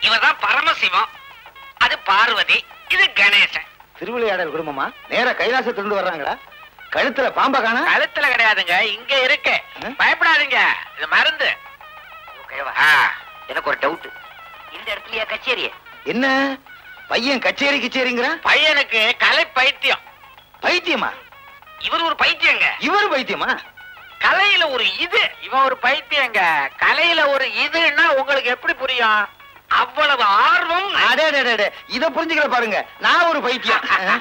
இவர்தான் பரமசிவம், அது பார்வதி, இது கணேசன். திருவிளையாடல் குடும்பமா? நேர கைலாசத்திலிருந்து வர்றாங்களா? கழுத்துல பாம்ப காணா? கழுத்துல கிடையாதுங்க, இங்க இருக்கு. பயப்படாதீங்க, இது மருந்து. எனக்கு ஒரு டவுட். இந்த இடத்துலயா கச்சேரி? என்ன பையன் கச்சேரி கிச்சேரிங்கிறான்? பையனுக்கு கலை பைத்தியம். பைத்தியமா? இவர் ஒரு பைத்தியங்க. இவர் பைத்தியமா? கலையில ஒரு இது, இவன் ஒரு பைத்தியங்க. கலையில ஒரு இதுன்னா உங்களுக்கு எப்படி புரியும்? அவ்வளவு ஆர்வம். இத புரிஞ்சுக்கல பாருங்க, நான் ஒரு பைத்தியம்.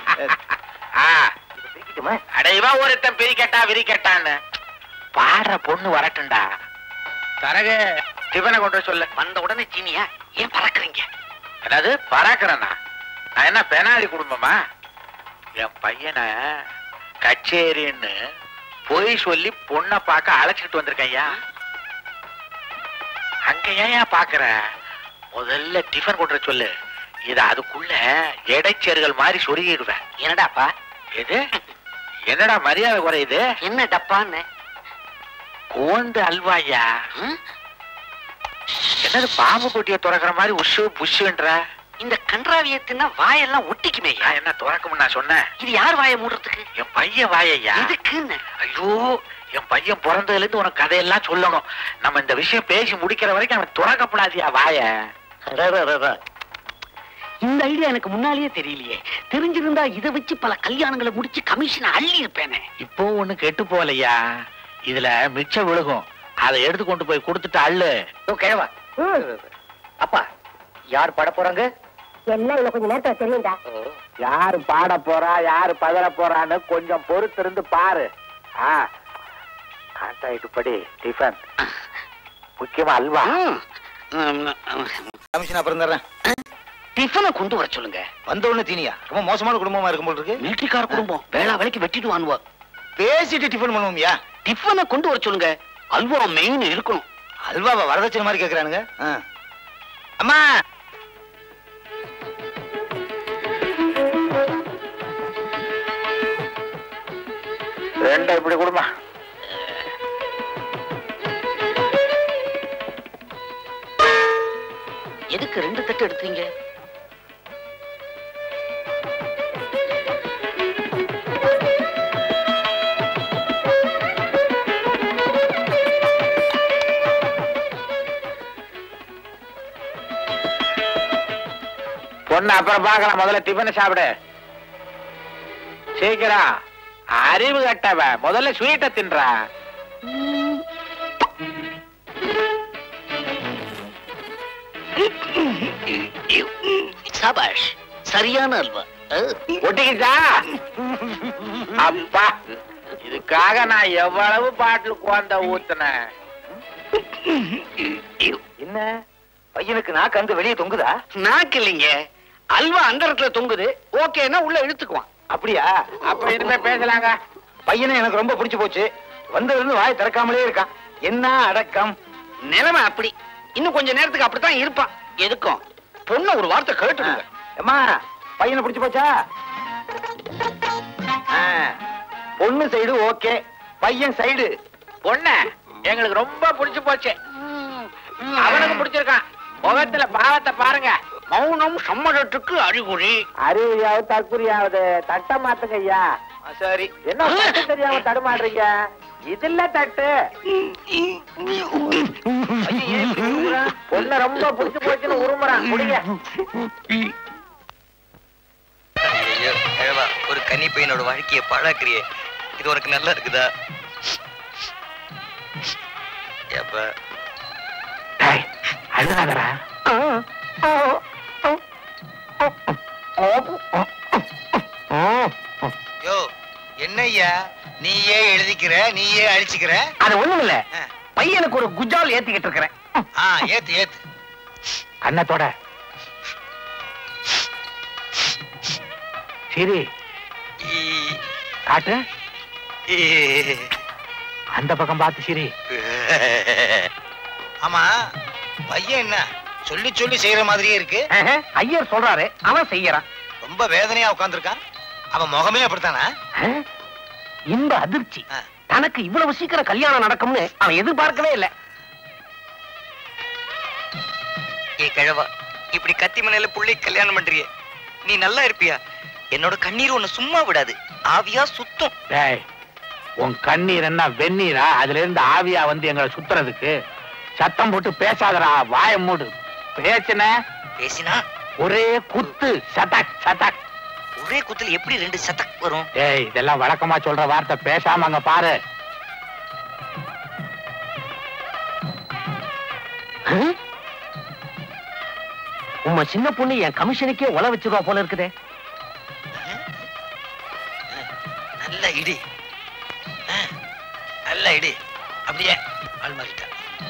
அடைவா ஒருத்தன் பிரிக்கட்டா விரிக்கட்டான்னு பாடுற பொண்ணு வரட்டும்டா. தரக டிஃபனை கொண்டு சொல்ல. வந்த உடனே சீனியா? ஏன் பறக்குறீங்க? அதாவது பறக்கிறேன்னா நான் என்ன பெனாலி குடும்பமா? என் பையனை கச்சேரின்னு பொய் சொல்லி பொண்ணை பார்க்க அழைச்சிட்டு வந்திருக்கேன் ஐயா. அங்க ஏன் பாக்குற? முதல்ல டிஃபன் கொண்டு சொல்லு. இத அதுக்குள்ள எடைச்சேர்கள் மாதிரி சொருகிடுவேன். என்னடாப்பா? எது? என்னடா மரியாதை குறையுது? என்ன டப்பான்னு? கோந்து அல்வாயா? என்னது பாம்பு கொட்டிய துறக்கிற மாதிரி உஷு புஷுன்ற? இந்த கன்றாவியத்தின்னா வாயெல்லாம் ஒட்டிக்குமே. என்ன துறக்கும்னு நான் சொன்னேன்? இது யார் வாயை மூடுறதுக்கு? என் பையன் வாயையா. எதுக்குன்னு? ஐயோ, என் பையன் பிறந்ததுல இருந்து உனக்கு கதையெல்லாம் சொல்லணும். நம்ம இந்த விஷயம் பேசி முடிக்கிற வரைக்கும் அவன் துறக்கப்படாதியா வாய. இந்த ஐடியா எனக்கு முன்னாலேயே தெரியலையே. தெரிஞ்சிருந்தா இதை வச்சு பல கல்யாணங்களை முடிச்சு கமிஷன் அள்ளி இருப்பேனே. இப்போ ஒண்ணு கெட்டு போகலையா? இதுல மிச்சம் விழுகும், அதை எடுத்து கொண்டு போய் கொடுத்துட்டு அள்ளு. கிழவா அப்பா, யார் பாட போறாங்க? எல்லாம் இன்னும் கொஞ்சம் நேரத்துல தெரியும்டா. யாரு பாட போறா, யாரு பதற போறான்னு கொஞ்சம் பொறுத்து இருந்து பாரு. கான்ட்ராக்ட் படி டிஃபன், முக்கியமா அல்வா. கமிஷன் அப்புறம் தர்றேன். டிஃபனை கொண்டு வர சொல்லுங்க. வந்த உடனே தீனியா? ரொம்ப மோசமான குடும்பமா இருக்கும் போல இருக்கு. மிலிட்டரிக்கார குடும்பம், வேளா வேலைக்கு வெட்டிட்டு வாங்குவா. பேசிட்டு டிஃபன் பண்ணுவோம்யா. டிஃபனை கொண்டு வர சொல்லுங்க. அல்வா மெயின் இருக்கணும். அல்வாவை வரதட்சணை மாதிரி கேக்குறானுங்க. அம்மா, ரெண்டா இப்படி கொடுமா. எதுக்கு 2 தட்டு எடுத்தீங்க? பொண்ணு அப்புறம் பார்க்கலாம், முதல்ல டிஃபனை சாப்பிடு. சீக்கிரம். அறிவு கட்டவ, முதல்ல ஸ்வீட்டை தின்றா. சபாஷ், சரியான அல்வா. ஒட்டிக்கிச்சா? அப்பா, இதுக்காக நான் எவ்வளவு பாட்டில் குழந்த ஊத்துனேன். என்ன பையனுக்கு நாக்கு அங்க வெளியே தொங்குதா? நாக்கு இல்லைங்க, அல்வா அந்த இடத்துல தொங்குது. ஓகேன்னா உள்ள இழுத்துக்குவான். அப்படியா? அப்ப இனிமே பேசலாங்க. பையனை எனக்கு ரொம்ப பிடிச்சு போச்சு. வந்ததுல இருந்து வாய் திறக்காமலே இருக்கான். என்ன அடக்கம்! நிலைமை அப்படி. இன்னும் கொஞ்ச நேரத்துக்கு அப்படித்தான் இருப்பான். எதுக்கும் பொண்ணு ஒரு வார்த்தை கேட்டுடுங்க. அம்மா, பையனை பிடிச்சு போச்சா? பொண்ணு சைடு ஓகே, பையன் சைடு. பொண்ணு எங்களுக்கு ரொம்ப பிடிச்சு போச்சு. அவனுக்கு பிடிச்சிருக்கான். முகத்துல பாவத்தை பாருங்க. மௌனம் சம்மதத்துக்கு அறிகுறி. அறிவுயாவது தற்குறியாவது. தட்ட மாத்துங்க ஐயா. சரி. என்ன தட்டு தெரியாம தடுமாடுறீங்க? இதுல தட்டு. பொண்ணு ரொம்ப பிடிச்சு போச்சுன்னு உருமுறான். முடிங்க. ஒரு கன்னி பையனோட வாழ்க்கையை பாழாக்குறியே, இது உனக்கு நல்லா இருக்குதா? அழுதாதரா? யோ, என்னய்யா நீயே எழுதிக்கிற, நீயே அழிச்சுக்கிற? அது ஒண்ணும் இல்ல, பையனுக்கு ஒரு குஜால் ஏத்திக்கிட்டு இருக்கிறேன். ஏத்து ஏத்து. அண்ணத்தோட சரி காட்டு. அந்த பக்கம் பார்த்து சரி. ஆமா, பையன் என்ன சொல்லி சொல்லி செய்யற மாதிரியே இருக்கு. ஐயர் சொல்றாரு, அவன் செய்யறான். ரொம்ப வேதனையா உட்கார்ந்துருக்கான். அவன் முகமே அப்படித்தானா? இந்த அதிர்ச்சி தனக்கு இவ்வளவு சீக்கிரம் கல்யாணம் நடக்கும்னு அவன் எதிர்பார்க்கவே இல்லை. ஏ கிழவா, இப்படி கத்தி மனையில புள்ளை கல்யாணம் பண்றிய நீ நல்லா இருப்பியா? என்னோட கண்ணீர் உன்னை சும்மா விடாது, ஆவியா சுத்தம். டேய், உன் கண்ணீர் என்ன வெந்நீரா? அதுல இருந்து ஆவியா வந்து எங்களை சுத்துறதுக்கு? சத்தம் போட்டு பேசாதடா, வாய மூடு. பேசினா ஒரே குத்து, சதக் சதக். ஒரே குத்துல எப்படி 2 சதக் வரும்? டேய், இதெல்லாம் வழக்கமா சொல்ற வார்த்தை, பேசாம அங்க பாரு. உம்ம சின்ன பொண்ணு என் கமிஷனுக்கே உல வச்சிருவா போல இருக்குதே. நல்ல இடி, நல்ல இடி. அப்படியே ஆள்மாறிட்டா.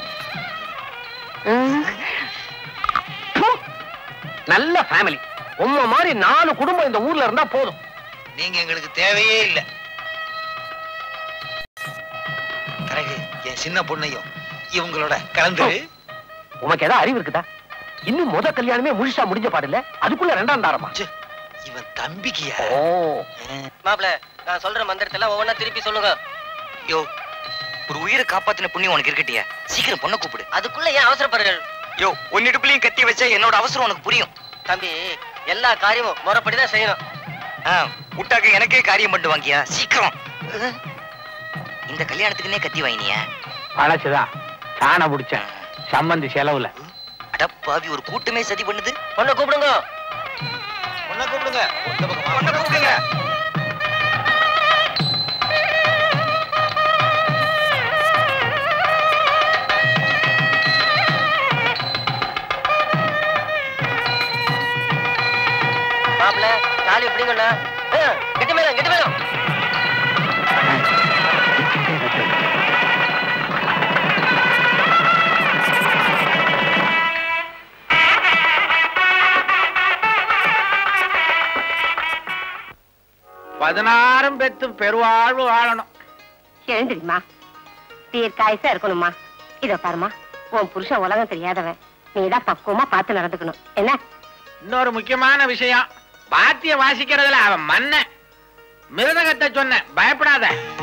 நல்ல ஃபேமிலி. உம்ம மாதிரி 4 குடும்பம் இந்த ஊர்ல இருந்தா போதும். நீங்க எங்களுக்கு தேவையே இல்லை. பிறகு என் சின்ன பொண்ணையும் இவங்களோட கலந்து. உனக்கு ஏதாவது அறிவு இருக்குதா? இன்னும் முத கல்யாணமே முழுசா முடிஞ்ச பாடல, அதுக்குள்ள 2ஆம் தாரமா? இவன் தம்பிக்கியா? ஓ மாப்ள, நான் சொல்ற மந்திரத்துல ஒவ்வொன்னா திருப்பி சொல்லுங்க. யோ, ஒரு உயிரை காப்பாத்தின புண்ணியம் உனக்கு இருக்கட்டியா? சீக்கிரம் பொண்ணை கூப்பிடு. அதுக்குள்ள ஏன் அவசரப்படுறீர்கள்? யோ, உன்னிடுப்புலையும் கத்தி வச்சா என்னோட அவசரம் உனக்கு புரியும். தம்பி, எல்லா காரியமும் முறைப்படிதான் செய்யணும். விட்டாக்க எனக்கே காரியம் பண்ணிட்டு வாங்கியா, சீக்கிரம். இந்த கல்யாணத்துக்குன்னே கத்தி வாங்கினியா? பழச்சுதான், சாண பிடிச்சேன் சம்பந்தி செலவுல. அடப்பாவி, ஒரு கூட்டமே சதி பண்ணுது. பொண்ணை கூப்பிடுங்க, பொண்ணை கூப்பிடுங்க, பொண்ணை கூப்பிடுங்க. மாப்ள, தாலி எப்படிங்கண்ணா? கெட்டி மேலும், கெட்டி மேலும். பதினாறும் பெத்து பெருவாழ்வு வாழணும். எழுந்திரிமா, தீர்க்காயசா இருக்கணுமா. இத பாருமா, உன் புருஷன் உலகம் தெரியாதவன், நீதான் பக்குவமா பார்த்து நடந்துக்கணும். என்ன? இன்னொரு முக்கியமான விஷயம், பாத்திய வாசிக்கிறதுல அவன் மன்ன. மிருதகத்தை சொன்ன, பயப்படாத.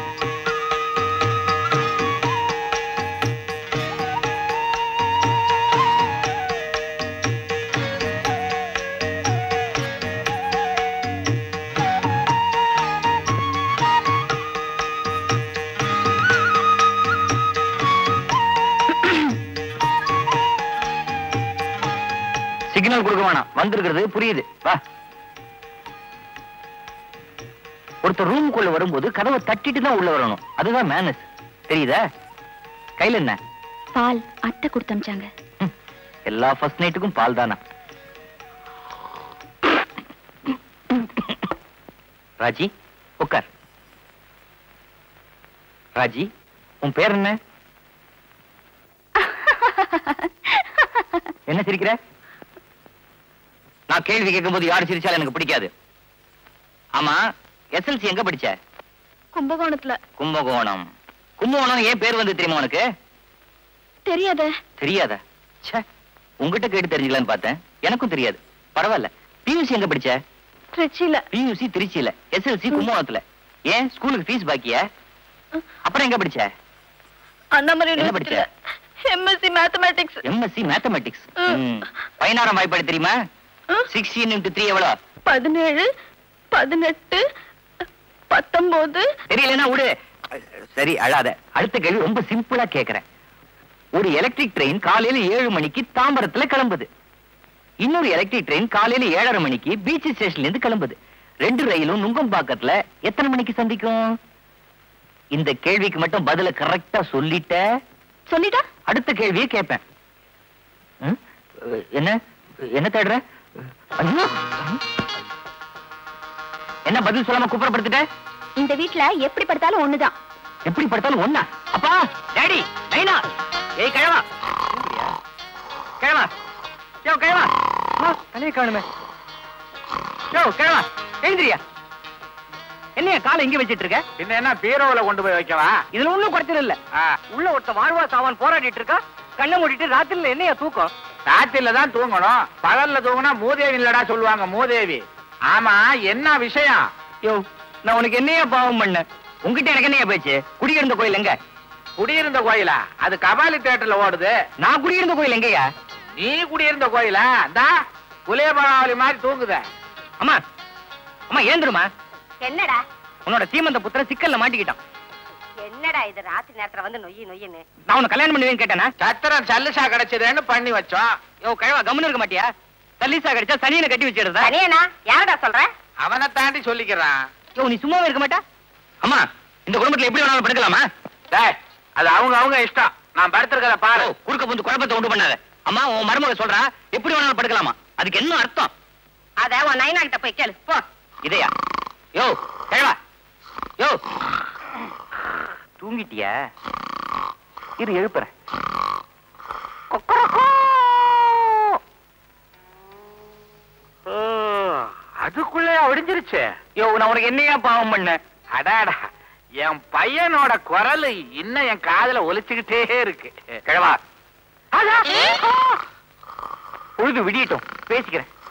சிக்னல் கொடுக்க வேணாம், வந்திருக்கிறது புரியுது. வா. ஒருத்தர் ரூமுக்குள்ள வரும்போது கதவை தட்டிட்டு தான் உள்ள வரணும், அதுதான் மேனஸ். தெரியுதா? கையில என்ன? பால் அத்தை கொடுத்தமிச்சாங்க. எல்லா ஃபர்ஸ்ட் நைட்டுக்கும் பால் தானா? ராஜி, உட்கார். ராஜி, உன் பேர் என்ன? என்ன சிரிக்கிற? நான் கேள்வி கேட்கும் போது யாரு சிரிச்சாலும் எனக்கு பிடிக்காது. ஆமா, எஸ்எல்சி எங்க படிச்ச? கும்பகோணத்துல. கும்பகோணம். கும்பகோணம் ஏன் பேர் வந்து தெரியுமா உனக்கு? தெரியாத. தெரியாத? ச்சே, உங்ககிட்ட கேட்டு தெரிஞ்சுக்கலான்னு பார்த்தேன், எனக்கும் தெரியாது. பரவாயில்ல. பியூசி எங்க படிச்ச? திருச்சியில. பியூசி திருச்சியில, எஸ்எல்சி கும்பகோணத்துல. ஏன் ஸ்கூலுக்கு ஃபீஸ் பாக்கியா? அப்புறம் எங்க படிச்ச? அண்ணாமலை என்ன படிச்ச? MSc mathematics. MSc mathematics. 16ஆம் வாய்ப்பாடு தெரியுமா? 16 into 3 எவ்வளவு? 17, 18, 19. தெரியலன்னா விடு. சரி, அழாத. அடுத்த கேள்வி ரொம்ப சிம்பிளா கேக்குறேன். ஒரு எலக்ட்ரிக் ட்ரெயின் காலையில 7 மணிக்கு தாம்பரத்துல கிளம்புது. இன்னொரு எலக்ட்ரிக் ட்ரெயின் காலையில 7:30 மணிக்கு பீச் ஸ்டேஷன்ல இருந்து கிளம்புது. 2 ரயிலும் நுங்கம்பாக்கத்துல எத்தனை மணிக்கு சந்திக்கும்? இந்த கேள்விக்கு மட்டும் பதில கரெக்டா சொல்லிட்டா அடுத்த கேள்வியை கேட்பேன். என்ன என்ன தேடுற? என்ன பதில் சொல்லாம குப்புறப்படுத்திட்ட? இந்த வீட்ல எப்படி படுத்தாலும் ஒண்ணுதான். எப்படி படுத்தாலும் ஒண்ணா? அப்பா, டாடி, நைனா, ஏய் கிழவா, கிழவா, யோ கிழவா, தலையை காணுமே. யோ கிழவா, எழுந்திரியா. என்னைய காலை இங்க வச்சிட்டு இருக்க? பின்ன என்ன பீரோவுல கொண்டு போய் வைக்கவா? இதுல ஒண்ணும் குறைச்சல் இல்ல. உள்ள ஒருத்த வாழ்வா சாவான் போராடிட்டு இருக்கா. கண்ணை மூடிட்டு ராத்திரில என்னைய தூக்கம்? ராத்திரில தான் தூங்கணும், பகல்ல தூங்கினா மூதேவி இல்லடா சொல்லுவாங்க, மூதேவி. ஆமா, என்ன விஷயம்? யோ, நான் உனக்கு என்னையா பாவம் பண்ண? உங்ககிட்ட எனக்கு என்னையா பேச்சு? குடியிருந்த கோயில் எங்க? குடியிருந்த கோயிலா? அது கபாலி தியேட்டர்ல ஓடுது. நான் குடியிருந்த கோயில் எங்கயா? நீ குடியிருந்த கோயிலா? அந்தா புலியபாவலி மாதிரி தூங்குத. அம்மா அம்மா ஏந்துருமா. என்னடா உன்னோட சீமந்த புத்திர சிக்கல்ல மாட்டிக்கிட்டான். என்னடா இது ராத்திரி நேரத்துல வந்து நொய்யுன்னு? நான் உன்னை கல்யாணம் பண்ணுவேன்னு கேட்டேனா? சத்திரம் சல்லுசா கிடைச்சதுன்னு பண்ணி வச்சோம். யோ கழுவா கம்முன்னு இருக்க மாட்டியா? தள்ளிசா கிடைச்சா சனியனை கட்டி வச்சிடுறதா? தனியனா? யாரடா சொல்ற? அவனை தாண்டி சொல்லிக்கிறான். யோ நீ சும்மாவே இருக்க மாட்டா? அம்மா இந்த குடும்பத்துல எப்படி வேணாலும் படுக்கலாமா? டேய், அது அவங்க இஷ்டம். நான் படுத்திருக்கத பாரு. குறுக்க வந்து குழப்பத்தை உண்டு பண்ணாத. அம்மா உன் மருமக சொல்றா எப்படி வேணாலும் படுக்கலாமா? அதுக்கு என்ன அர்த்தம்? அத உன் நைனா கிட்ட போய் கேளு போ. இதையா? யோ கழுவா. யோ தூங்கிட்டியா? இரு எழுப்புறேன். அதுக்குள்ளே ஒடிஞ்சிருச்சு. யோ நான் உனக்கு என்னையா பாவம் பண்ண? அடாடா, என் பையனோட குரல் இன்னும் என் காதுல ஒலிச்சுக்கிட்டே இருக்கு. கிழவா பொழுது விடியட்டும் பேசிக்கிறேன்.